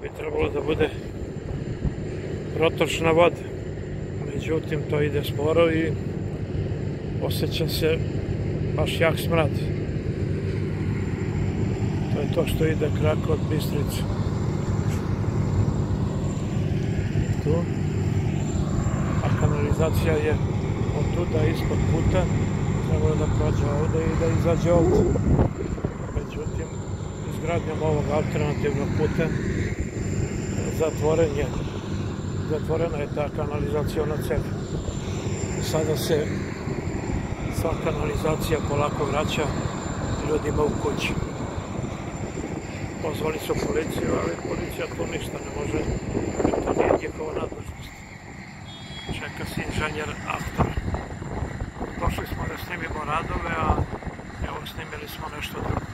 bi trebalo da bude protočna voda. Međutim, to ide sporo i osjeća se baš jak smrad. To je to što ide krako od Bistrice. Tu. A kanalizacija je od tuda ispod puta. Trebalo da prođe ovde i da izađe ovde. Međutim, izgradnjom ovog alternativnog puta zatvorena je ta kanalizaciona cev. Sada se sva kanalizacija polako vraća ljudima u kući. Pozvali su policiju, ali policija tu ništa ne može, jer to nije njihova nadležnost. Čeka se inženjer aktor. Došli smo da snimimo radove, a evo snimili smo nešto drugo.